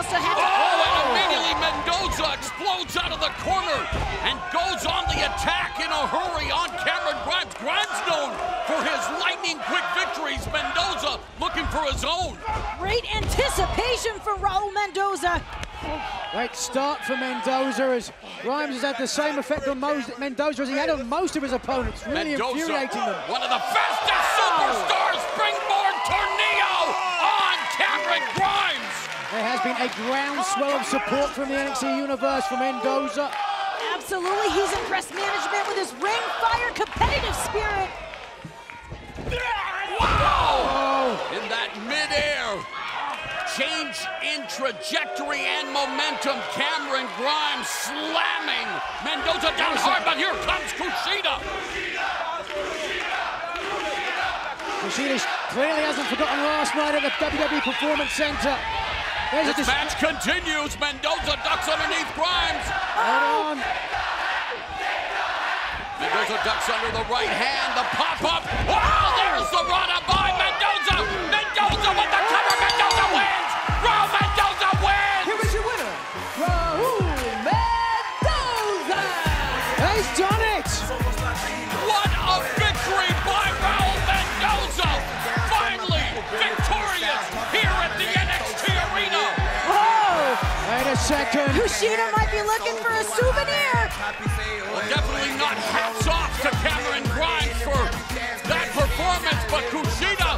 also had to... Oh, and immediately Mendoza explodes out of the corner and goes on the attack in a hurry on Cameron Grimes. Grimes known for his lightning-quick victories. Mendoza looking for his own. Great anticipation for Raul Mendoza. Great start for Mendoza, as Grimes has had the same effect on Mendoza as he had on most of his opponents, really Mendoza, infuriating them. one of the fastest superstars, springboard tornado on Cameron Grimes. There has been a groundswell of support from the NXT Universe for Mendoza. Absolutely, he's impressed management with his ring fire competitive spirit. Wow! In that midair change in trajectory and momentum, Cameron Grimes slamming Mendoza down hard, but here comes Kushida. Kushida clearly hasn't forgotten last night at the WWE Performance Center. This match continues. Mendoza ducks underneath Grimes. Hold on. Mendoza ducks under the right hand, the pop-up. Wow, there's the run by Mendoza. Mendoza with the cover. Mendoza wins. Raul Mendoza wins. Here is your winner, Raul Mendoza. He's done it. What a victory by Raul Mendoza. Finally victorious here at the NXT Arena. Whoa! Wait a second. Kushida might be looking for a souvenir. Well, definitely not hats off to Cameron Grimes for that performance, but Kushida